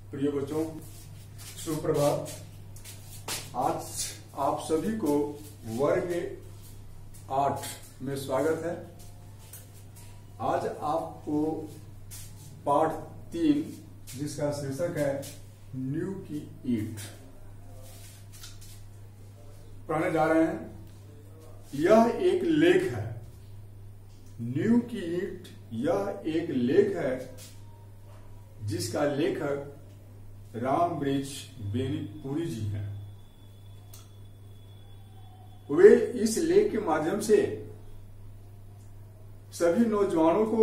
प्रिय बच्चों, सुप्रभात। आज आप सभी को वर्ग 8 में स्वागत है। आज आपको पाठ 3 जिसका शीर्षक है नींव की ईंट पढ़ने जा रहे हैं। यह एक लेख है। नींव की ईंट यह एक लेख है जिसका लेखक रामवृक्ष बेनीपुरी जी हैं। वे इस लेख के माध्यम से सभी नौजवानों को,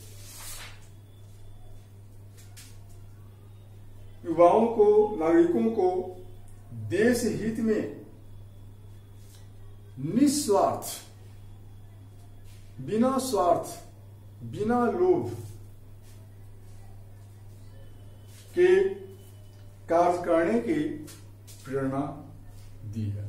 युवाओं को, नागरिकों को देश हित में निस्वार्थ, बिना स्वार्थ, बिना लोभ के कार्य करने की प्रेरणा दी है।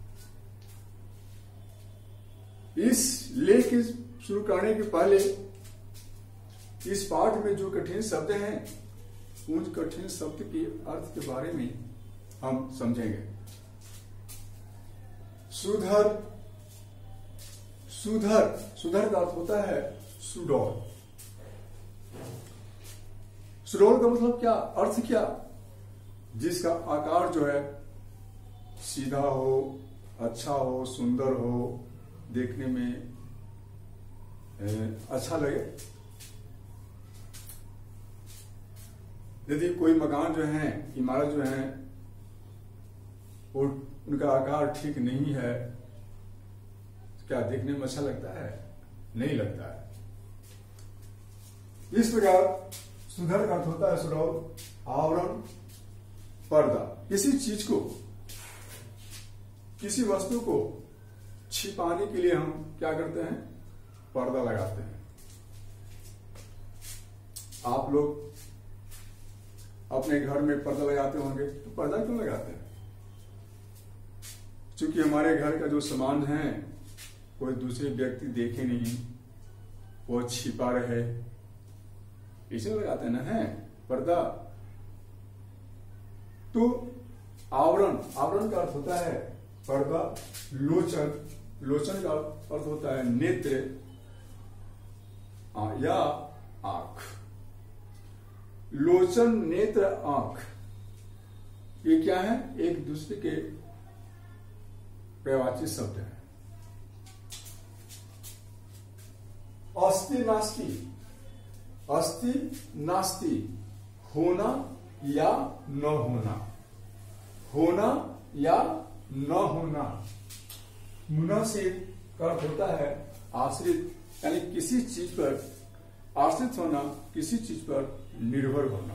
इस लेख शुरू करने के पहले इस पाठ में जो कठिन शब्द हैं उन कठिन शब्द के अर्थ के बारे में हम समझेंगे। सुधर, सुधर, सुधर का अर्थ होता है सुडौल। सुडौल का मतलब क्या, अर्थ क्या? जिसका आकार जो है सीधा हो, अच्छा हो, सुंदर हो, देखने में अच्छा लगे। यदि कोई मकान जो है, इमारत जो है, वो उनका आकार ठीक नहीं है, क्या देखने में अच्छा लगता है? नहीं लगता है। इस प्रकार सुधर का अर्थ होता है सुडौल, आवरण, पर्दा। किसी चीज को, किसी वस्तु को छिपाने के लिए हम क्या करते हैं? पर्दा लगाते हैं। आप लोग अपने घर में पर्दा लगाते होंगे, तो पर्दा क्यों लगाते हैं? क्योंकि हमारे घर का जो सामान है कोई दूसरे व्यक्ति देखे नहीं, वो छिपा रहे, इसे लगाते हैं ना, है पर्दा। तो आवरण, आवरण का अर्थ होता है पर्दा। लोचन, लोचन का अर्थ होता है नेत्र या आंख। लोचन, नेत्र, आंख, ये क्या है? एक दूसरे के पर्यायवाची शब्द है। अस्ति नास्ति, अस्ति नास्ति, होना या न होना, होना या न होना। मुनासिब का अर्थ होता है आश्रित, यानी किसी चीज पर आश्रित होना, किसी चीज पर निर्भर होना।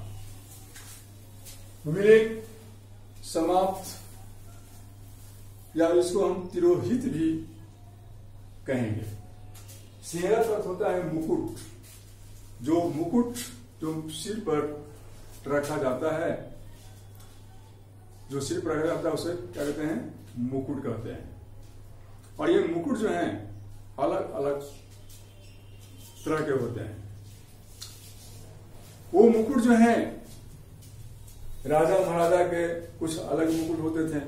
विवेक, समाप्त, या इसको हम तिरोहित भी कहेंगे। सेहरा का अर्थ होता है मुकुट। जो मुकुट जो सिर पर रखा जाता है, जो सिर पर रखा जाता है उसे क्या कहते हैं? मुकुट कहते हैं। और ये मुकुट जो है अलग अलग तरह के होते हैं। वो मुकुट जो है राजा महाराजा के कुछ अलग मुकुट होते थे।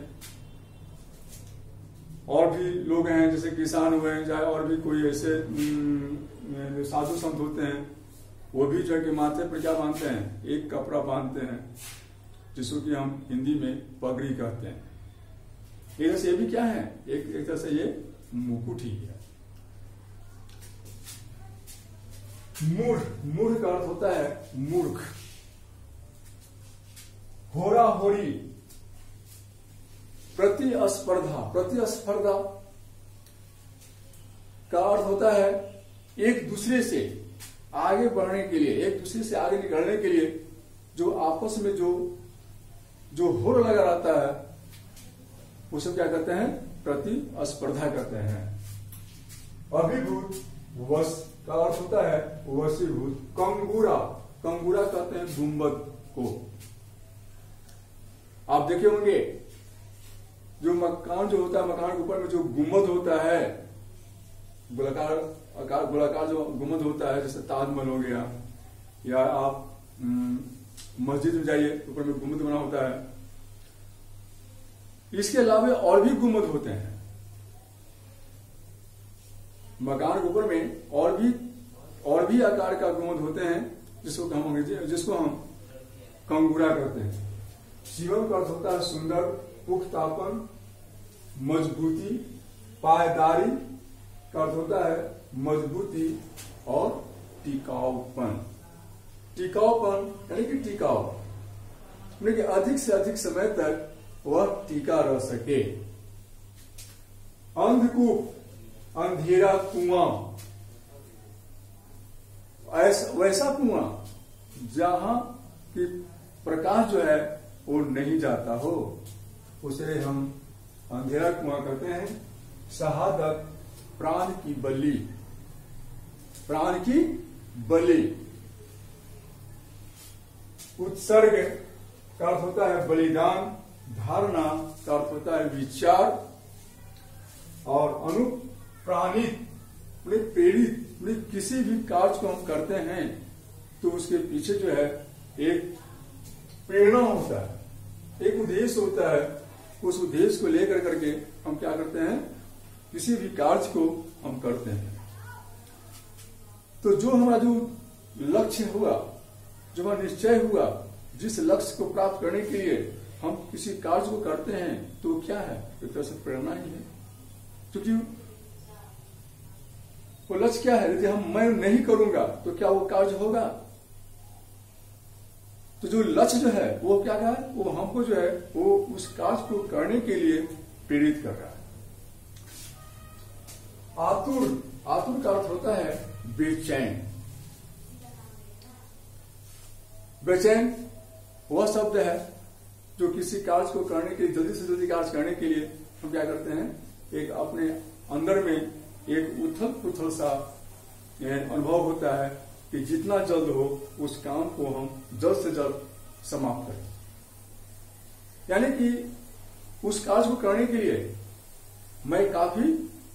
और भी लोग हैं, जैसे किसान हुए, चाहे और भी कोई ऐसे साधु संत होते हैं, वो भी जो के माथे पर क्या बांधते हैं? एक कपड़ा बांधते हैं, जिसको कि हम हिंदी में पगड़ी कहते हैं। एक तरह से ये भी क्या है? एक तरह से ये मुकुट ही है। मूढ़, मूढ़ का अर्थ होता है मूर्ख। होरा होरी, प्रतिस्पर्धा, प्रतिस्पर्धा का अर्थ होता है एक दूसरे से आगे बढ़ने के लिए, एक दूसरे से आगे निकलने के लिए जो आपस में जो होड़ लगा रहता है उसे क्या कहते हैं? प्रतिस्पर्धा कहते हैं। अभिभूत, वश का अर्थ होता है वशीभूत। कंगूरा, कंगूरा कहते हैं गुंबद को। आप देखे होंगे जो मकान जो होता है, मकान के ऊपर में जो गुंबद होता है, गोलाकार आकार, गोलाकार जो गुंबद होता है, जैसे ताजमहल हो गया, या आप मस्जिद में जाइए, ऊपर में गुम्बद बना होता है। इसके अलावा और भी गुम्बद होते हैं। मकान के ऊपर में और भी आकार का गुम्बद होते हैं, जिसको हम कंगूरा कहते हैं। शिवम का अर्थ होता है सुंदर, पुख्तापन, मजबूती, पायदारी का अर्थ होता है मजबूती और टिकाऊपन। टिकाऊपन यानी कि टिकाऊ, यानी कि अधिक से अधिक समय तक वह टिका रह सके। अंधकूप, अंधेरा कुआं, वैसा कुआं जहां की प्रकाश जो है वो नहीं जाता हो, उसे हम अंधेरा कुआं कहते हैं। शहादत, प्राण की बलि, प्राण की बलि। उत्सर्ग का अर्थ होता है बलिदान, धारणा का अर्थ होता है विचार, और अनुप्राणित प्रेरित, किसी भी कार्य को हम करते हैं तो उसके पीछे जो है एक प्रेरणा होता है, एक उद्देश्य होता है। उस उद्देश्य को लेकर करके हम क्या करते हैं, किसी भी कार्य को हम करते हैं। तो जो हमारा जो लक्ष्य हुआ, जो हमारा निश्चय हुआ, जिस लक्ष्य को प्राप्त करने के लिए हम किसी कार्य को करते हैं, तो क्या है, एक तरह से प्रेरणा ही है। क्योंकि वो लक्ष्य क्या है, यदि मैं नहीं करूंगा तो क्या वो कार्य होगा। तो जो लक्ष्य जो है वो क्या है, वो हमको जो है वो उस कार्य को करने के लिए प्रेरित कर रहा है। आतुर, आतुर का अर्थ होता है बेचैन। बेचैन वह शब्द है जो किसी कार्य को करने के लिए, जल्दी से जल्दी कार्य करने के लिए हम क्या करते हैं, एक अपने अंदर में एक उथल पुथल सा अनुभव होता है कि जितना जल्द हो उस काम को हम जल्द से जल्द समाप्त करें। यानी कि उस कार्य को करने के लिए मैं काफी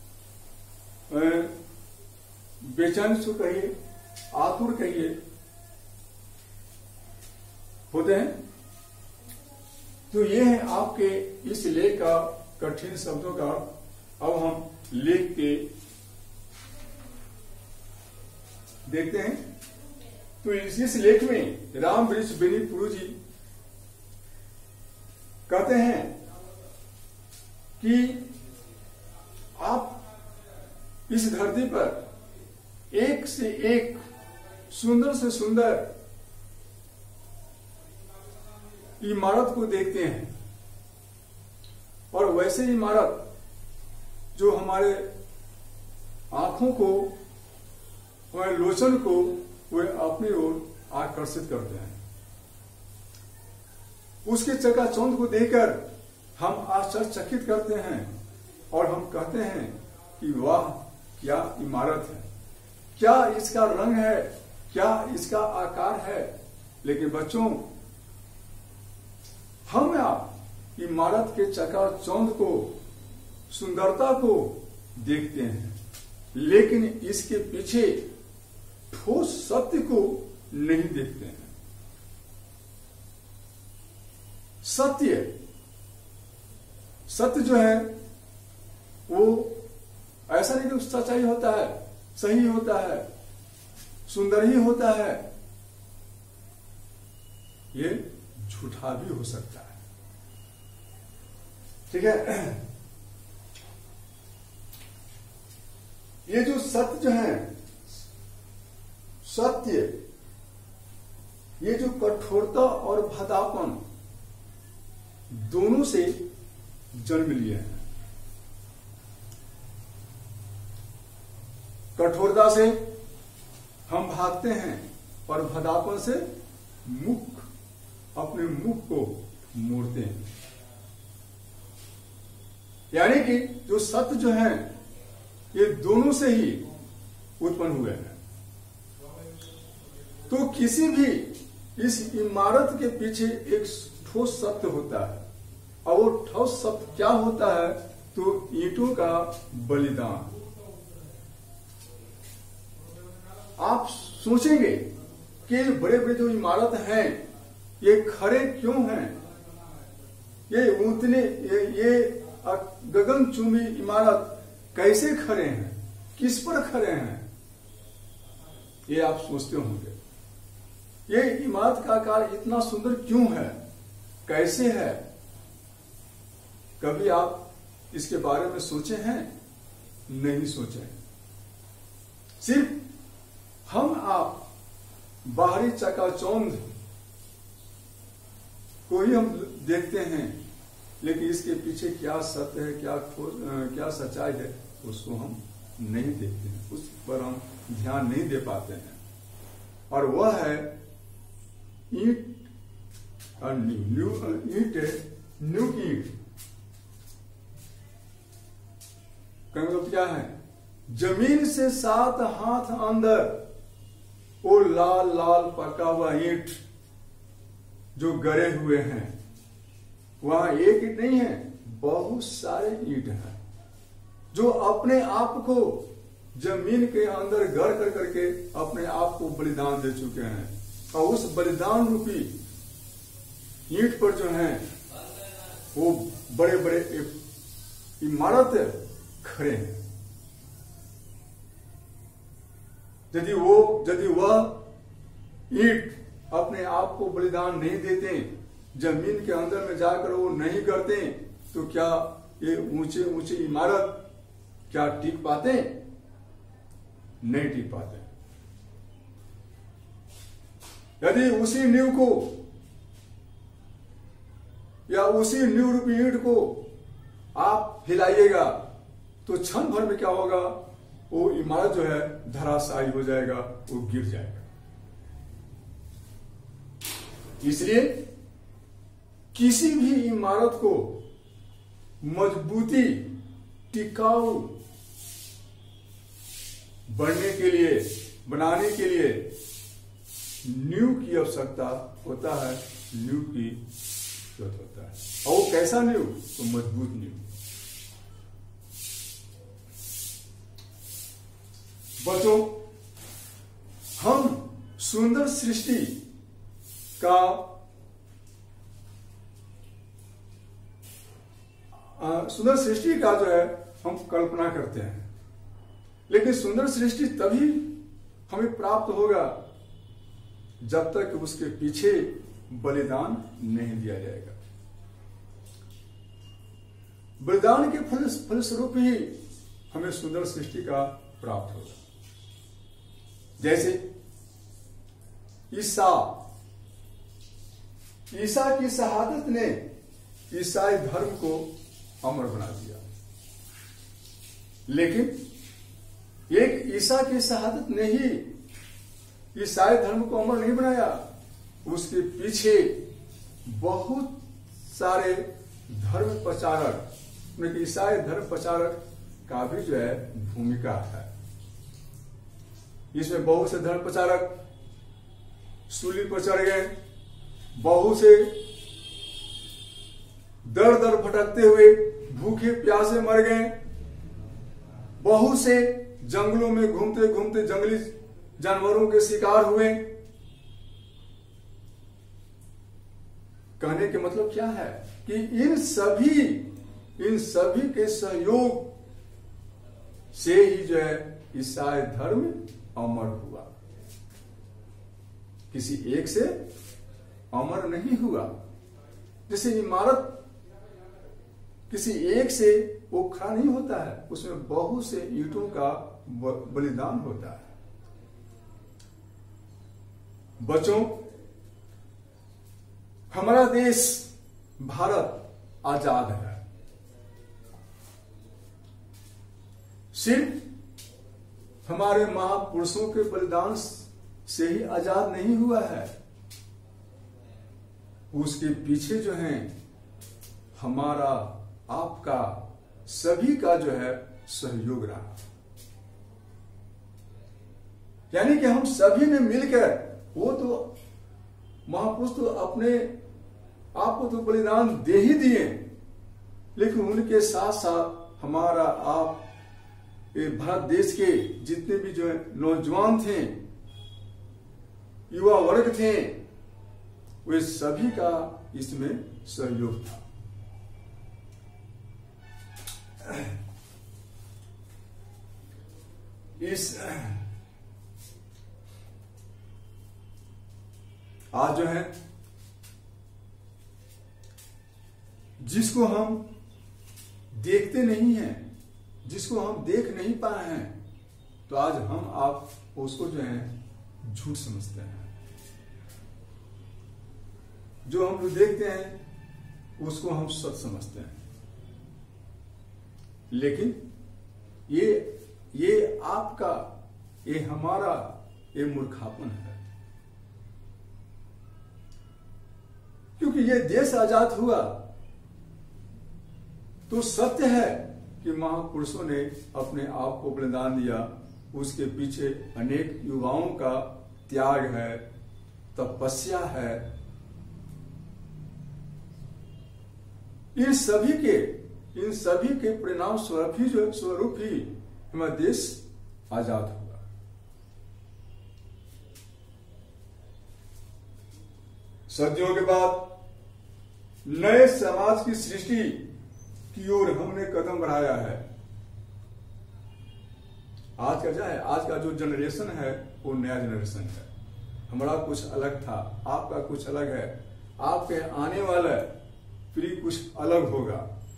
बेचैन से कहिए, आतुर कहिए होते हैं। तो ये है आपके इस लेख का कठिन शब्दों का। अब हम लेख के देखते हैं। तो इस लेख में राम वृक्ष बेनी पुरु जी कहते हैं कि आप इस धरती पर एक से एक सुंदर से सुंदर इमारत को देखते हैं, और वैसे इमारत जो हमारे आंखों को, हमारे लोचन को वे अपनी ओर आकर्षित करते हैं। उसके चकाचौंध को देखकर हम आश्चर्यचकित करते हैं और हम कहते हैं कि वाह क्या इमारत है, क्या इसका रंग है, क्या इसका आकार है। लेकिन बच्चों, हम आप इमारत के चकाचौंध को, सुंदरता को देखते हैं, लेकिन इसके पीछे ठोस सत्य को नहीं देखते हैं। सत्य जो है वो ऐसा नहीं कि सच्चाई होता है, सही होता है, सुंदर ही होता है, ये झूठा भी हो सकता है। ठीक है। ये जो सत्य जो है, सत्य, ये जो कठोरता और भद्दापन दोनों से जन्म लिया है। कठोरता से हम भागते हैं और भद्दापन से अपने मुख को मोड़ते हैं। यानी कि जो सत्य जो है ये दोनों से ही उत्पन्न हुए हैं। तो किसी भी इस इमारत के पीछे एक ठोस सत्य होता है, और वो ठोस सत्य क्या होता है, तो ईंटों का बलिदान। आप सोचेंगे कि बड़े बड़े जो इमारत हैं ये खड़े क्यों हैं, ये ऊंटने ये गगनचुंबी इमारत कैसे खड़े हैं, किस पर खड़े हैं, ये आप सोचते होंगे। ये इमारत का आकार इतना सुंदर क्यों है, कैसे है, कभी आप इसके बारे में सोचे हैं? नहीं सोचे। सिर्फ हम आप बाहरी चकाचौंध को ही हम देखते हैं, लेकिन इसके पीछे क्या सत्य है, क्या सच्चाई है, उसको हम नहीं देखते हैं, उस पर हम ध्यान नहीं दे पाते हैं। और वह है ईंट और ईंट की ईंट का मतलब क्या है? जमीन से 7 हाथ अंदर वो लाल लाल पका हुआ ईंट जो गड़े हुए हैं, वहां एक ईंट नहीं है, बहुत सारे ईंट हैं जो अपने आप को जमीन के अंदर गड़ कर करके अपने आप को बलिदान दे चुके हैं। और उस बलिदान रूपी ईंट पर जो है वो बड़े बड़े इमारत खड़े हैं। यदि वह ईंट अपने आप को बलिदान नहीं देते, जमीन के अंदर में जाकर वो नहीं करते, तो क्या ये ऊंचे ऊंचे इमारत क्या टिक पाते? नहीं टिक पाते। यदि उसी नींव को या उसी नींव रूपी ईंट को आप हिलाइएगा तो क्षण भर में क्या होगा? वो इमारत जो है धराशायी हो जाएगा, वो गिर जाएगा। इसलिए किसी भी इमारत को मजबूती, टिकाऊ बनाने के लिए नींव की आवश्यकता होता है, नींव की जरूरत होता है। और वो कैसा नींव? तो मजबूत नींव। बच्चों, हम सुंदर सृष्टि का जो है हम कल्पना करते हैं, लेकिन सुंदर सृष्टि तभी हमें प्राप्त होगा जब तक उसके पीछे बलिदान नहीं दिया जाएगा। बलिदान के फलस्वरूप ही हमें सुंदर सृष्टि का प्राप्त होगा। जैसे ईसा की शहादत ने ईसाई धर्म को अमर बना दिया, लेकिन एक ईसा की शहादत ने ही ईसाई धर्म को अमर नहीं बनाया। उसके पीछे बहुत सारे धर्म प्रचारक, ईसाई धर्म प्रचारक का भी जो है भूमिका है। इसमें बहुत से धर्म प्रचारक सूली पर चढ़ गए, बहुत से दर दर भटकते हुए भूखे प्यासे मर गए, बहुत से जंगलों में घूमते घूमते जंगली जानवरों के शिकार हुए। कहने के मतलब क्या है कि इन सभी के सहयोग से ही जो है ईसाई धर्म अमर हुआ, किसी एक से अमर नहीं हुआ। जैसे इमारत किसी एक से वो खड़ा नहीं होता है, उसमें बहुत से ईंटों का बलिदान होता है। बच्चों, हमारा देश भारत आजाद है, सिर्फ हमारे महापुरुषों के बलिदान से ही आजाद नहीं हुआ है, उसके पीछे जो है हमारा आपका सभी का जो है सहयोग रहा। यानी कि हम सभी ने मिलकर, वो तो महापुरुष तो अपने आप को तो बलिदान दे ही दिए, लेकिन उनके साथ साथ हमारा आप भारत देश के जितने भी जो है नौजवान थे, युवा वर्ग थे, वे सभी का इसमें सहयोग था। आज जो है जिसको हम देखते नहीं हैं, जिसको हम देख नहीं पाए हैं, तो आज हम आप उसको जो है झूठ समझते हैं। जो हम लोग देखते हैं उसको हम सच समझते हैं। लेकिन ये आपका, ये हमारा, ये मूर्खापन है। क्योंकि ये देश आजाद हुआ तो सत्य है कि महापुरुषों ने अपने आप को बलिदान दिया, उसके पीछे अनेक युवाओं का त्याग है, तपस्या है। इन सभी के परिणाम स्वरूप ही हमारा देश आजाद हुआ। सदियों के बाद नए समाज की सृष्टि की ओर हमने कदम बढ़ाया है। आज का जो जनरेशन है वो नया जनरेशन है। हमारा कुछ अलग था, आपका कुछ अलग है, आपके आने वाला पीढ़ी कुछ अलग होगा।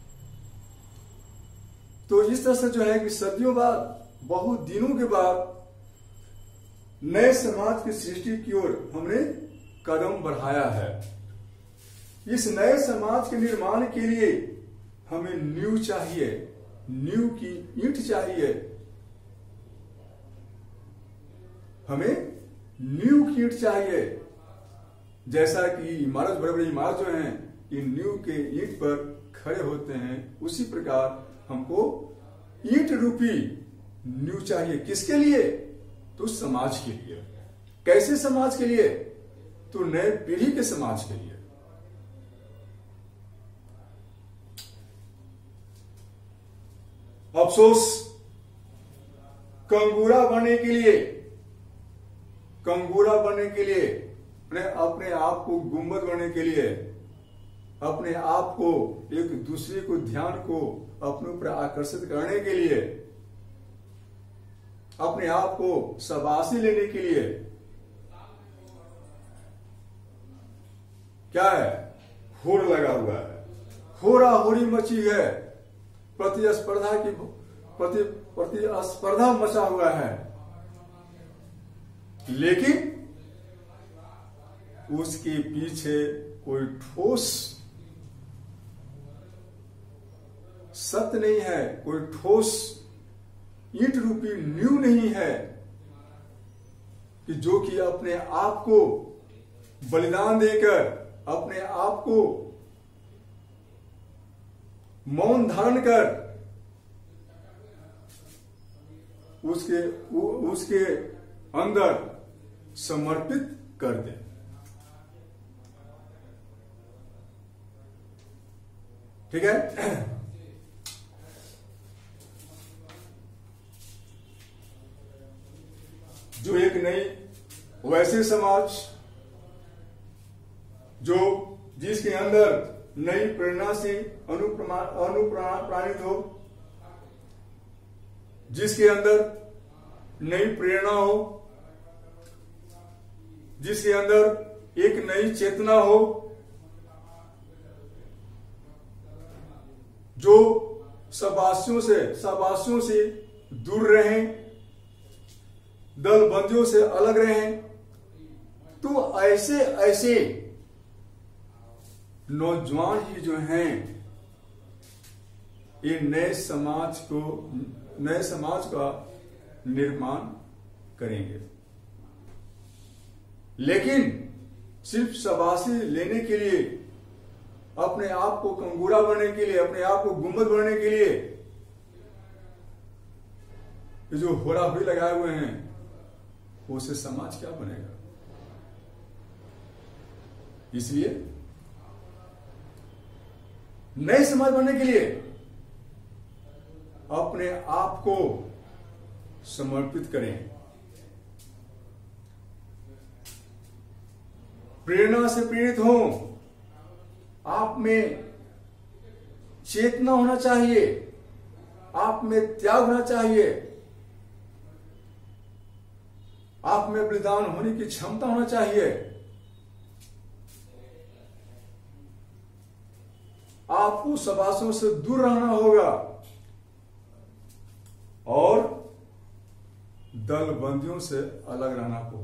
तो इस तरह से जो है कि सदियों बाद, बहुत दिनों के बाद नए समाज की सृष्टि की ओर हमने कदम बढ़ाया है। इस नए समाज के निर्माण के लिए हमें नींव चाहिए, नींव की ईंट चाहिए। हमें नींव की ईंट चाहिए। जैसा कि इमारत, बड़े बड़े इमारत जो हैं, इन नींव के ईंट पर खड़े होते हैं, उसी प्रकार हमको ईंट रूपी नींव चाहिए। किसके लिए? तो समाज के लिए। कैसे समाज के लिए? तो नए पीढ़ी के समाज के लिए। अफसोस, कंगूरा बनने के लिए, अपने आप को गुंबद बनने के लिए, अपने आप को, एक दूसरे को, ध्यान को अपने ऊपर आकर्षित करने के लिए, अपने आप को शाबाशी लेने के लिए क्या है? होड़ लगा हुआ है, होरा होरी मची है, प्रतिस्पर्धा मचा हुआ है। लेकिन उसके पीछे कोई ठोस सत्य नहीं है, कोई ठोस ईंट रूपी नींव नहीं है कि जो कि अपने आप को बलिदान देकर, अपने आप को मौन धारण कर उसके अंदर समर्पित कर दे। ठीक है? जो एक नई, वैसे समाज जो जिसके अंदर नई प्रेरणा से अनुप्राणित हो, जिसके अंदर नई प्रेरणा हो, जिसके अंदर एक नई चेतना हो, जो शाबाशियों से दूर रहें, दलबंदियों से अलग रहें। तो ऐसे नौजवान ही जो हैं, ये नए समाज का निर्माण करेंगे। लेकिन सिर्फ शाबाशी लेने के लिए, अपने आप को कंगूरा बनने के लिए, अपने आप को गुंबद बनने के लिए, ये जो होरा-होरी लगाए हुए हैं, उससे समाज क्या बनेगा? इसलिए नए समाज बनने के लिए अपने आप को समर्पित करें। प्रेरणा से प्रेरित हो, आप में चेतना होना चाहिए, आप में त्याग होना चाहिए, आप में बलिदान होने की क्षमता होना चाहिए। आपको सबासों से दूर रहना होगा और दल बंदियों से अलग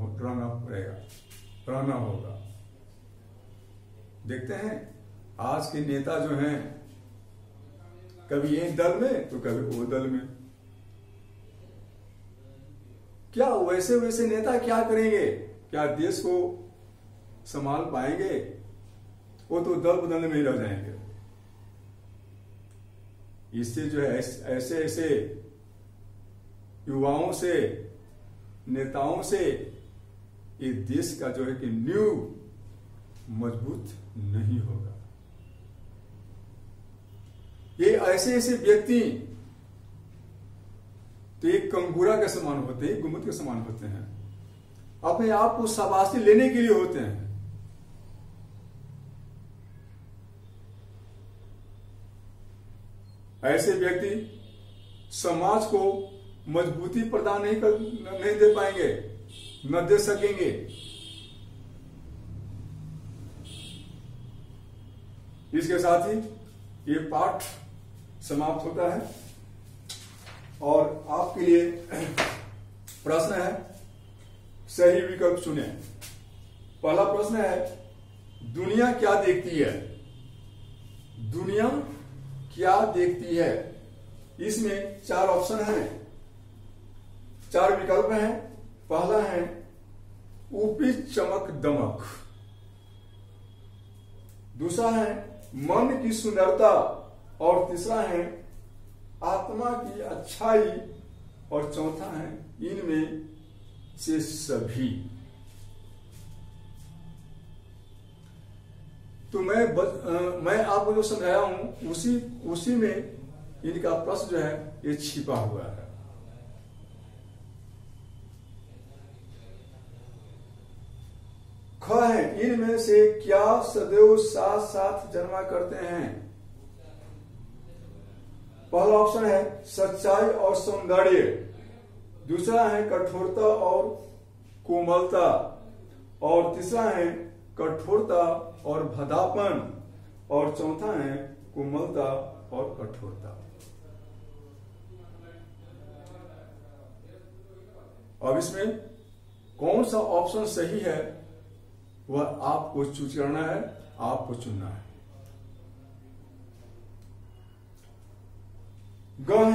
रहना होगा। देखते हैं आज के नेता जो हैं, कभी एक दल में तो कभी वो दल में। क्या वैसे नेता क्या करेंगे? क्या देश को संभाल पाएंगे? वो तो दल बदल में ही रह जाएंगे। इससे जो है ऐसे युवाओं से, नेताओं से ये देश का जो है कि नींव मजबूत नहीं होगा। ये ऐसे व्यक्ति तो एक कंगूरा के समान होते हैं, गुम्बद के समान होते हैं, अपने आप को शाबाशी लेने के लिए होते हैं। ऐसे व्यक्ति समाज को मजबूती प्रदान नहीं दे पाएंगे, न दे सकेंगे। इसके साथ ही ये पाठ समाप्त होता है और आपके लिए प्रश्न है, सही विकल्प चुने। पहला प्रश्न है, दुनिया क्या देखती है? दुनिया क्या देखती है? इसमें 4 ऑप्शन हैं, 4 विकल्प हैं। पहला है ऊपरी चमक दमक, दूसरा है मन की सुंदरता और तीसरा है आत्मा की अच्छाई और चौथा है इनमें से सभी। तो मैं आपको जो समझाया हूं उसी में इनका प्रश्न जो है ये छिपा हुआ है। ख है, इनमें से क्या सदैव साथ साथ जन्मा करते हैं? पहला ऑप्शन है सच्चाई और सौंदर्य, दूसरा है कठोरता और कोमलता और तीसरा है कठोरता और भदापन और चौथा है कोमलता और कठोरता। अब इसमें कौन सा ऑप्शन सही है वह आपको चूज करना है, आपको चुनना है। ग